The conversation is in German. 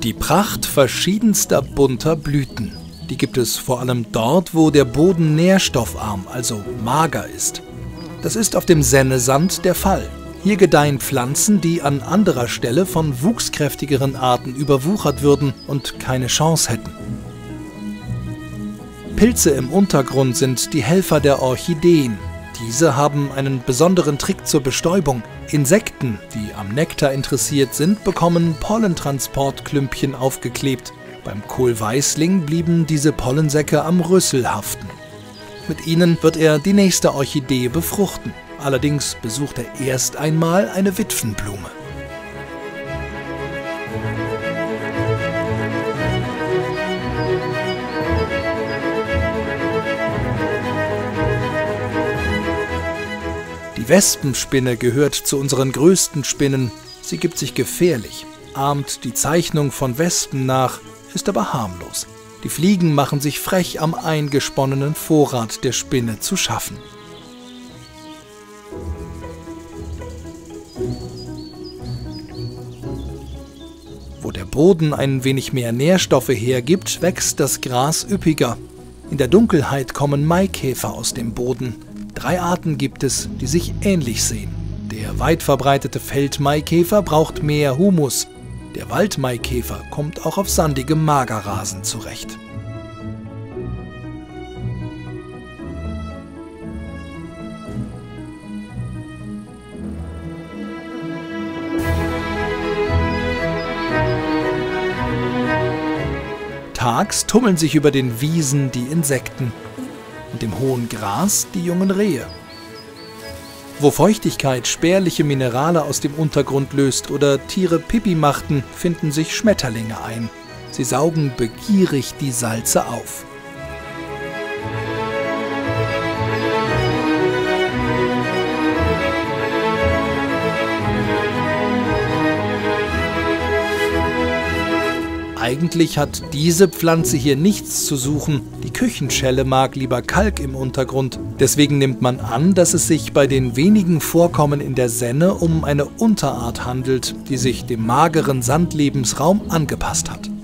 Die Pracht verschiedenster bunter Blüten. Die gibt es vor allem dort, wo der Boden nährstoffarm, also mager ist. Das ist auf dem Sennesand der Fall. Hier gedeihen Pflanzen, die an anderer Stelle von wuchskräftigeren Arten überwuchert würden und keine Chance hätten. Pilze im Untergrund sind die Helfer der Orchideen. Diese haben einen besonderen Trick zur Bestäubung. Insekten, die am Nektar interessiert sind, bekommen Pollentransportklümpchen aufgeklebt. Beim Kohlweißling blieben diese Pollensäcke am Rüssel haften. Mit ihnen wird er die nächste Orchidee befruchten. Allerdings besucht er erst einmal eine Witwenblume. Die Wespenspinne gehört zu unseren größten Spinnen. Sie gibt sich gefährlich, ahmt die Zeichnung von Wespen nach, ist aber harmlos. Die Fliegen machen sich frech am eingesponnenen Vorrat der Spinne zu schaffen. Wo der Boden ein wenig mehr Nährstoffe hergibt, wächst das Gras üppiger. In der Dunkelheit kommen Maikäfer aus dem Boden. 3 Arten gibt es, die sich ähnlich sehen. Der weit verbreitete Feldmaikäfer braucht mehr Humus. Der Waldmaikäfer kommt auch auf sandigem Magerrasen zurecht. Tags tummeln sich über den Wiesen die Insekten und im hohen Gras die jungen Rehe. Wo Feuchtigkeit spärliche Minerale aus dem Untergrund löst oder Tiere Pipi machten, finden sich Schmetterlinge ein. Sie saugen begierig die Salze auf. Eigentlich hat diese Pflanze hier nichts zu suchen. Die Küchenschelle mag lieber Kalk im Untergrund. Deswegen nimmt man an, dass es sich bei den wenigen Vorkommen in der Senne um eine Unterart handelt, die sich dem mageren Sandlebensraum angepasst hat.